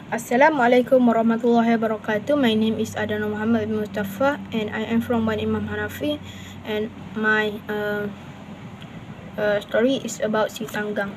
Assalamualaikum warahmatullahi wabarakatuh. My name is Adana Muhammad bin Mustafa and I am from Wan Imam Hanafi, and my story is about Si Tanggang.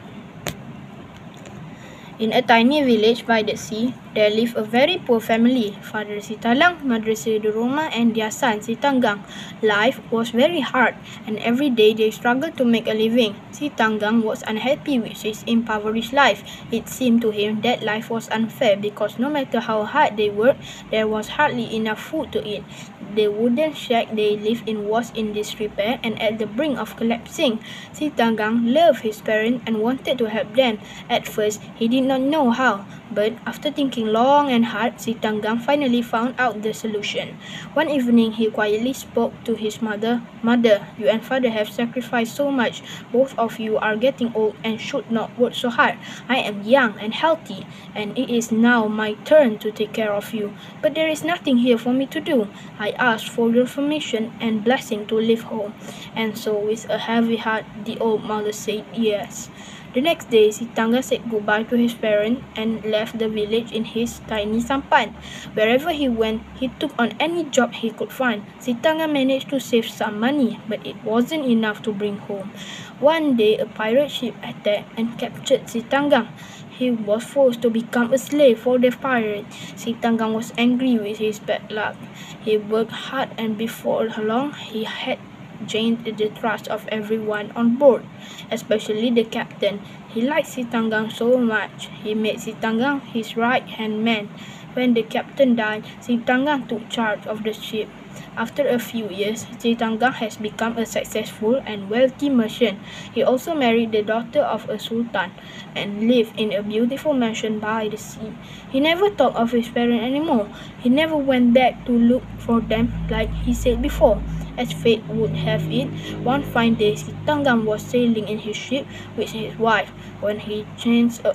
In a tiny village by the sea, there lived a very poor family. Father Si Talang, Mother Si Duroma, and their son Si Tanggang. Life was very hard, and every day they struggled to make a living. Si Tanggang was unhappy with his impoverished life. It seemed to him that life was unfair because no matter how hard they worked, there was hardly enough food to eat. The wooden shack they lived in was in disrepair and at the brink of collapsing. Si Tanggang loved his parents and wanted to help them. At first, he did not know how, but after thinking long and hard, Si Tanggang finally found out the solution. One evening, he quietly spoke to his mother. "Mother, you and father have sacrificed so much. Both of you are getting old and should not work so hard. I am young and healthy, and it is now my turn to take care of you. But there is nothing here for me to do. I asked for your permission and blessing to leave home." And so, with a heavy heart, the old mother said yes. The next day, Si Tanggang said goodbye to his parents and left the village in his tiny sampan. Wherever he went, he took on any job he could find. Si Tanggang managed to save some money, but it wasn't enough to bring home. One day, a pirate ship attacked and captured Si Tanggang. He was forced to become a slave for the pirate. Si Tanggang was angry with his bad luck. He worked hard, and before long, he had gained the trust of everyone on board, especially the captain. He liked Si Tanggang so much, he made Si Tanggang his right-hand man. When the captain died, Si Tanggang took charge of the ship. After a few years, Si Tanggang has become a successful and wealthy merchant. He also married the daughter of a sultan and lived in a beautiful mansion by the sea. He never thought of his parents anymore. He never went back to look for them like he said before. As fate would have it, one fine day Si Tanggang was sailing in his ship with his wife when he chanced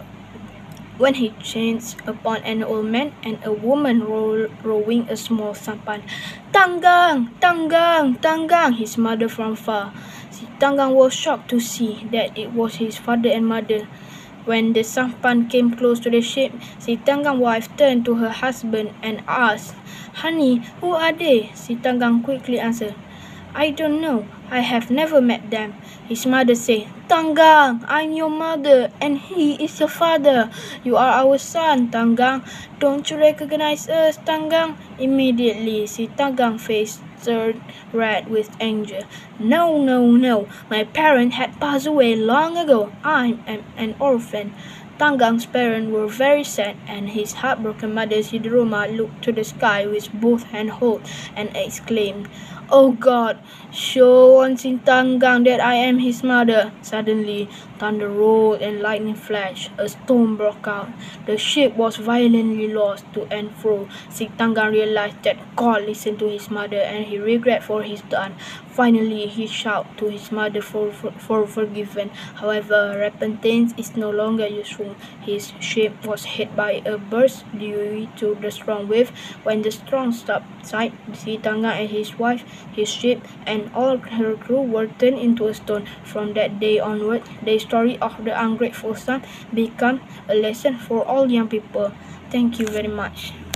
upon an old man and a woman rowing a small sampan. "Tanggang! Tanggang! Tanggang!" his mother from far. Si Tanggang was shocked to see that it was his father and mother. When the sampan came close to the ship, Si Tanggang's wife turned to her husband and asked, "Honey, who are they?" Si Tanggang quickly answered, "I don't know. I have never met them." His mother said, "Tanggang, I'm your mother and he is your father. You are our son, Tanggang. Don't you recognize us, Tanggang?" Immediately, Si Tanggang's face turned red with anger. No. My parents had passed away long ago. I am an orphan." Tanggang's parents were very sad, and his heartbroken mother Si Duroma looked to the sky with both hands held and exclaimed, "Oh God, show on Si Tanggang that I am his mother." Suddenly, thunder rolled and lightning flashed. A storm broke out. The ship was violently lost to and fro. Si Tanggang realized that God listened to his mother and he regret for his done. Finally, he shouted to his mother for forgiveness. However, repentance is no longer useful. His ship was hit by a burst due to the strong wave. When the storm subsided, Si Tanggang and his wife, his ship, and all her crew were turned into a stone. From that day onward, the story of the ungrateful son became a lesson for all young people. Thank you very much.